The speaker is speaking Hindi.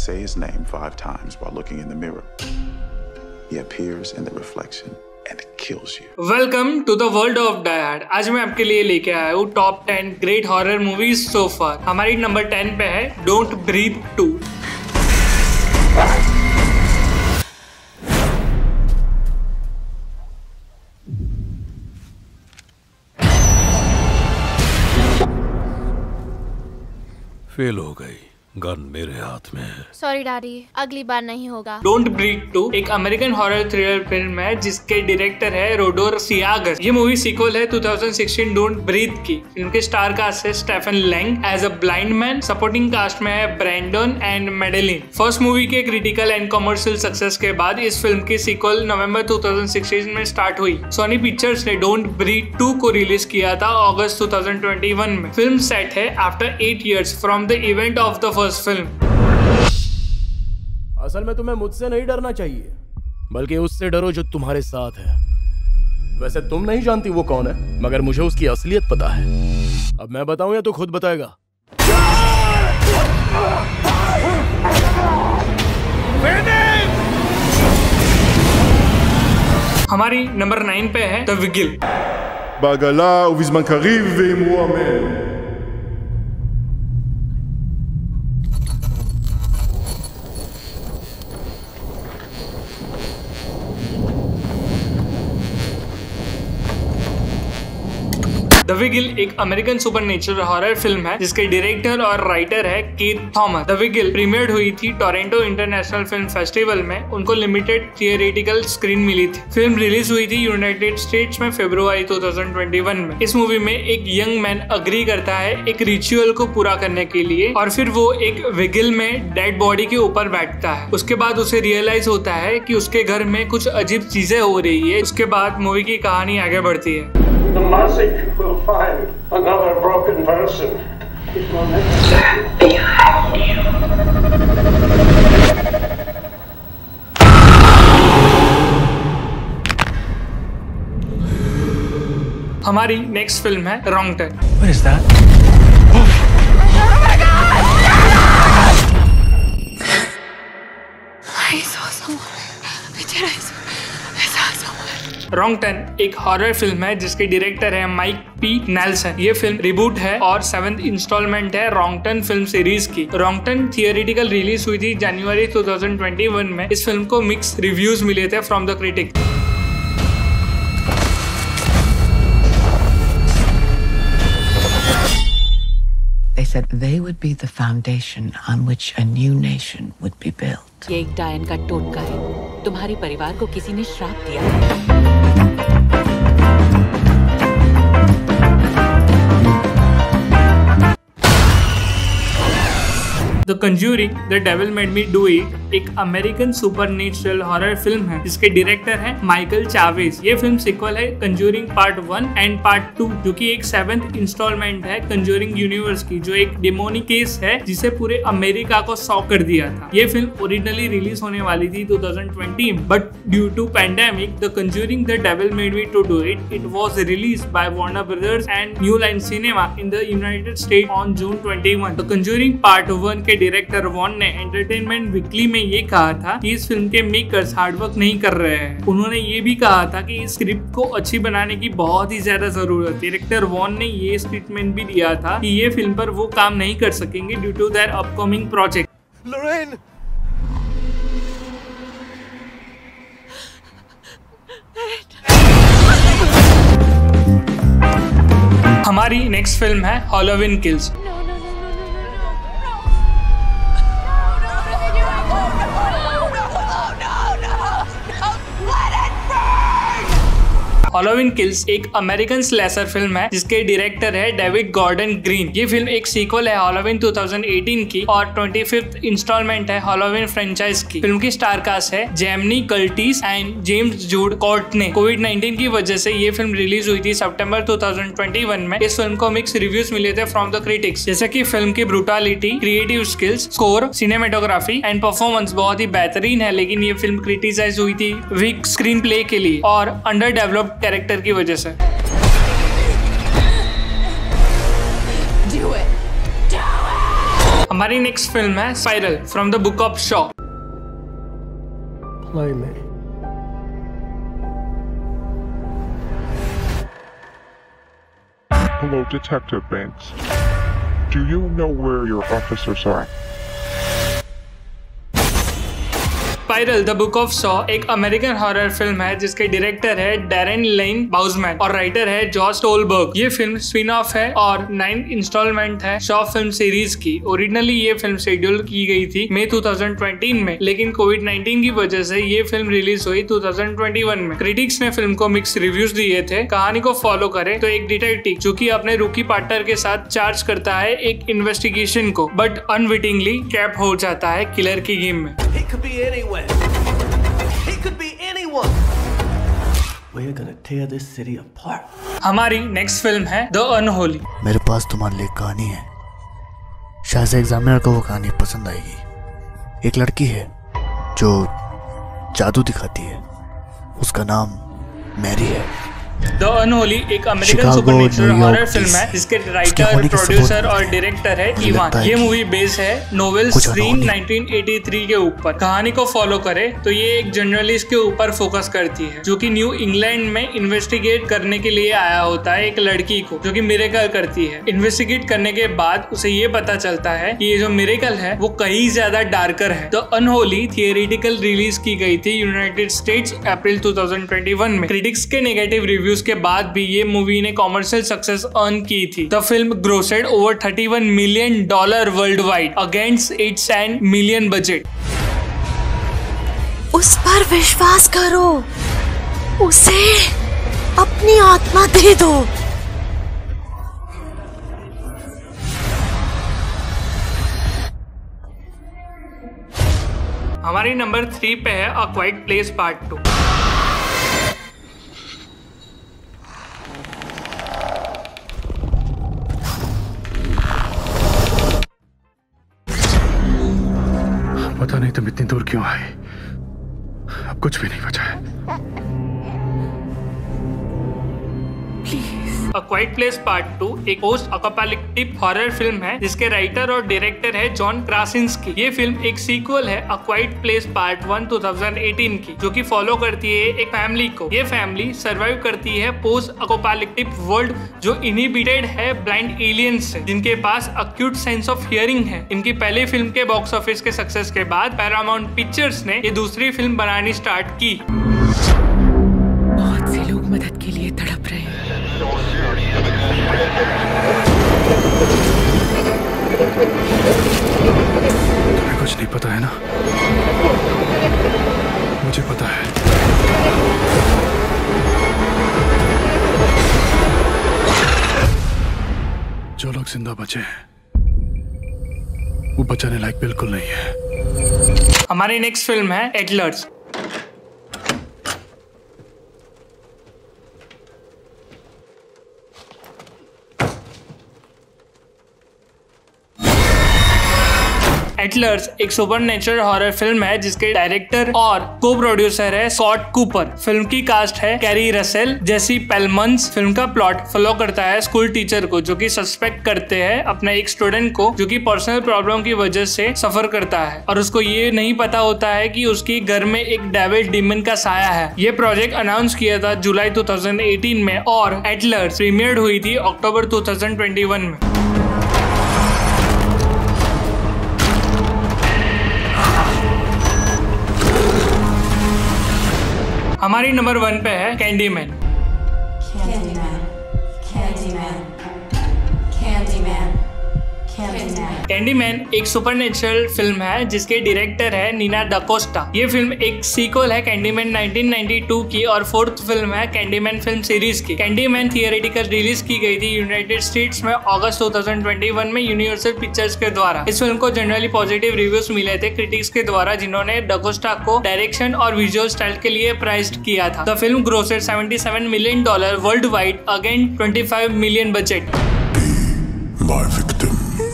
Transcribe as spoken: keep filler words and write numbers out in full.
say his name five times while looking in the mirror, he appears in the reflection and kills you. Welcome to the world of Die Hard. आज मैं आपके लिए लेके आया हूँ top ten great horror movies so far. हमारी नंबर टेन पे है डोंट ब्रीथ टू। फेल हो गई, गन मेरे हाथ में है। सॉरी डैडी, अगली बार नहीं होगा। डोंट ब्रीथ टू एक अमेरिकन हॉरर थ्रिलर फिल्म है जिसके डायरेक्टर है रोडोर सियागर। ये मूवी सीक्वल है दो हज़ार सोलह डोंट ब्रीथ की। फिल्म के स्टार कास्ट है Stephen Lang as a blind man. Supporting cast में है Brandon and Madeline. First movie के क्रिटिकल एंड कमर्शियल सक्सेस के बाद इस फिल्म की सीक्वल नवंबर दो हज़ार सोलह में स्टार्ट हुई। सोनी पिक्चर्स ने डोंट ब्रीथ टू को रिलीज किया था अगस्त दो हज़ार इक्कीस में। फिल्म सेट है after eight years from the event of the first film. असल में तुम्हें मुझसे नहीं डरना चाहिए, बल्कि उससे डरो जो तुम्हारे साथ है। वैसे तुम नहीं जानती वो कौन है, मगर मुझे उसकी असलियत पता है। अब मैं बताऊं या तो खुद बताएगा? हमारी नंबर नाइन पे है द विगिल। בעגלה ובזמן קריב ואמרו אמן. द विगिल एक अमेरिकन सुपरनेचुरल हॉरर फिल्म है जिसके डायरेक्टर और राइटर है Keith Thomas. The Vigil premiered हुई थी टोरंटो इंटरनेशनल फिल्म फेस्टिवल में। उनको लिमिटेड थियोरेटिकल स्क्रीन मिली थी। फिल्म रिलीज हुई थी यूनाइटेड स्टेट्स में फरवरी दो हज़ार इक्कीस में। इस मूवी में एक यंग मैन अग्री करता है एक रिचुअल को पूरा करने के लिए और फिर वो एक विगिल में डेड बॉडी के ऊपर बैठता है। उसके बाद उसे रियलाइज होता है कि उसके घर में कुछ अजीब चीजें हो रही है। उसके बाद मूवी की कहानी आगे बढ़ती है। The magic will find another broken person. It will never behind you. हमारी नेक्स्ट फिल्म है Wrong Turn. What is that? Oh my God! I saw someone. I did. I saw. I saw someone. Wrong Turn एक हॉरर फिल्म है जिसके डायरेक्टर है माइक पी नेल्सन। ये फिल्म रिबूट है और सेवेंथ इंस्टॉलमेंट है रॉन्ग टर्न फिल्म सीरीज की। रॉन्ग टर्न थियोरेटिकल रिलीज हुई थी जनवरी दो हज़ार इक्कीस में। इस फिल्म को मिक्स रिव्यूज मिले थे from the critic. They said they would be the foundation on which a new nation would be built. ये एक डायन का टोटका है। तुम्हारे परिवार को किसी ने श्राप दिया है। The Conjuring The Devil Made Me Do It एक अमेरिकन सुपरनेचुरल हॉरर फिल्म है जिसके डायरेक्टर है माइकल चावेज। ये फिल्म सीक्वल है Conjuring part one and part two जो कि एक सेवेंथ इंस्टॉलमेंट है कंज्यूरिंग यूनिवर्स की, जो एक डेमोनिक केस है जिसे पूरे अमेरिका को शॉक कर दिया था। ये फिल्म ओरिजिनली रिलीज होने वाली थी दो हज़ार बीस but due to pandemic The Conjuring The Devil Made Me to Do It it was release by Warner Brothers and New Line Cinema in the United State on June इक्कीस। द कंज्यूरिंग पार्ट वन के डायरेक्टर वॉन ने एंटरटेनमेंट वीकली में ये कहा था कि इस फिल्म के मेकर्स हार्डवर्क नहीं कर रहे हैं। उन्होंने ये भी कहा था कि इस स्क्रिप्ट को अच्छी बनाने की बहुत ही ज्यादा जरूरत है। डायरेक्टर वॉन ने ये स्टेटमेंट भी दिया था कि ये फिल्म पर वो काम नहीं कर सकेंगे due to their upcoming project. Lorraine! हमारी नेक्स्ट फिल्म है हॉलोवीन किल्स। हॉलोवीन किल्स एक अमेरिकन स्लैशर फिल्म है जिसके डायरेक्टर है डेविड गॉर्डन ग्रीन। ये फिल्म एक सीक्वल है हॉलोवीन दो हज़ार अठारह की और पच्चीसवीं इंस्टॉलमेंट है हॉलोवीन फ्रेंचाइज की। फिल्म की स्टार कास्ट है Jamie Curtis and James Jude Courtney. COVID nineteen की वजह से ये फिल्म रिलीज हुई थी सितंबर दो हज़ार इक्कीस में। इस फिल्म को मिक्स रिव्यूज मिले थे फ्रॉम द क्रिटिक्स, जैसे कि फिल्म की brutality, creative skills, score, cinematography and performance बहुत ही बेहतरीन है, लेकिन ये फिल्म क्रिटिसाइज हुई थी वीक स्क्रीन प्ले के लिए और अंडर डेवलप्ड कैरेक्टर की वजह से। हमारी नेक्स्ट फिल्म है Spiral from the Book of Saw. Play me. Hello, Detective Banks. Do you know where your officers are? Spiral the Book of Saw एक अमेरिकन हॉरर फिल्म है जिसके डायरेक्टर है डैरेन लेन बाउजमैन और राइटर है जॉश स्टोलबर्ग। ये फिल्म स्पिन ऑफ है और नाइन्थ इंस्टॉलमेंट है शॉ फिल्म सीरीज की। ओरिजिनली ये फिल्म शेड्यूल की गई थी मई टू थाउजेंड ट्वेंटी में, लेकिन कोविड नाइन्टीन की वजह से ये फिल्म रिलीज हुई टू थाउजेंड ट्वेंटी वन में। क्रिटिक्स ने फिल्म को मिक्स रिव्यूज दिए थे। कहानी को फॉलो करें तो एक डिटेक्टिव जो कि अपने रूकी पार्टनर के साथ चार्ज करता है एक इन्वेस्टिगेशन को, बट अनविटिंगली ट्रैप हो जाता है किलर की गेम में। It could be anyone. It could be anyone. We're gonna tear this city apart. हमारी नेक्स्ट फिल्म है द अनहोली। मेरे पास तुम्हारे लिए कहानी है, शायद से एग्जामिनर को वो कहानी पसंद आएगी। एक लड़की है जो जादू दिखाती है, उसका नाम मैरी है। द अनहोली एक अमेरिकन सुपरनेचुरल हॉरर फिल्म है जिसके राइटर, प्रोड्यूसर और डायरेक्टर है इवान। ये मूवी बेस्ड है novel screen nineteen eighty three के ऊपर। कहानी को फॉलो करें तो ये एक जर्नलिस्ट के ऊपर फोकस करती है जो कि न्यू इंग्लैंड में इन्वेस्टिगेट करने के लिए आया होता है एक लड़की को जो कि मिरेकल करती है। इन्वेस्टिगेट करने के बाद उसे ये पता चलता है कि ये जो मिरेकल है वो कहीं ज्यादा डार्कर है। द अनहोली थियोरेटिकल रिलीज की गई थी यूनाइटेड स्टेट्स अप्रैल टू थाउजेंड ट्वेंटी वन में। क्रिटिक्स के नेगेटिव रिव्यूज के बाद भी ये मूवी ने कॉमर्शियल सक्सेस अर्न की थी। The film grossed over thirty one million dollar world wide against its ten million budget. उस पर विश्वास करो, उसे अपनी आत्मा दे दो। हमारी नंबर थ्री पे है अ क्वाइट प्लेस पार्ट टू। पता नहीं तुम इतनी दूर क्यों आए, अब कुछ भी नहीं बचा है। अ क्वाइट प्लेस पार्ट टू एक पोस्ट अपोकैलिप्टिक हॉरर फिल्म है जिसके राइटर और डायरेक्टर है जॉन क्रासिंस्की। ये फिल्म एक सीक्वल है अ quite place part one two thousand eighteen की, जो कि फॉलो करती है एक फैमिली को। ये फैमिली सरवाइव करती है पोस्ट अपोकैलिप्टिक वर्ल्ड जो इनहिबिटेड है ब्लाइंड एलियंस से, जिनके पास अक्यूट सेंस ऑफ हियरिंग है। इनकी पहली फिल्म के बॉक्स ऑफिस के सक्सेस के बाद पैरामाउंट पिक्चर्स ने ये दूसरी फिल्म बनानी स्टार्ट की। बहुत से लोग मदद के लिए तड़प रहे हैं। तुम्हें कुछ नहीं पता है ना? मुझे पता है। जो लोग जिंदा बचे हैं वो बचाने लायक बिल्कुल नहीं है। हमारी नेक्स्ट फिल्म है एटलर्स। एटलर्स एक सुपरनेचुरल हॉरर फिल्म है जिसके डायरेक्टर और को प्रोड्यूसर है स्कॉट कूपर। फिल्म की कास्ट है Keri Russell, Jesse Plemons. Film का प्लॉट फॉलो करता है स्कूल टीचर को जो कि सस्पेक्ट करते हैं अपने एक स्टूडेंट को जो कि पर्सनल प्रॉब्लम की वजह से सफर करता है, और उसको ये नहीं पता होता है कि उसके घर में एक डेविल डीमन का साया है। ये प्रोजेक्ट अनाउंस किया था जुलाई टू थाउजेंड एटीन में और एटलर्स प्रीमियर्ड हुई थी October two thousand twenty one में। हमारी नंबर वन पे है Candyman. Candyman, Candyman, Candyman, Candyman. Candyman एक सुपरनेचुरल फिल्म है जिसके डायरेक्टर है नीना डाकोस्टा। ये फिल्म एक सीक्वल है कैंडीमैन नाइनटीन नाइंटी टू की और फोर्थ फिल्म है कैंडीमैन फिल्म सीरीज की। कैंडीमैन थियोरेटिकल रिलीज की गई थी यूनाइटेड स्टेट्स में August two thousand twenty one में यूनिवर्सल पिक्चर्स के द्वारा। इस फिल्म को जनरली पॉजिटिव रिव्यूज मिले थे क्रिटिक्स के द्वारा, जिन्होंने डाकोस्टा को डायरेक्शन और विजुअल स्टाइल के लिए प्राइज्ड किया था। The film grossed seventy seven million dollar world wide against twenty five million budget. My victim.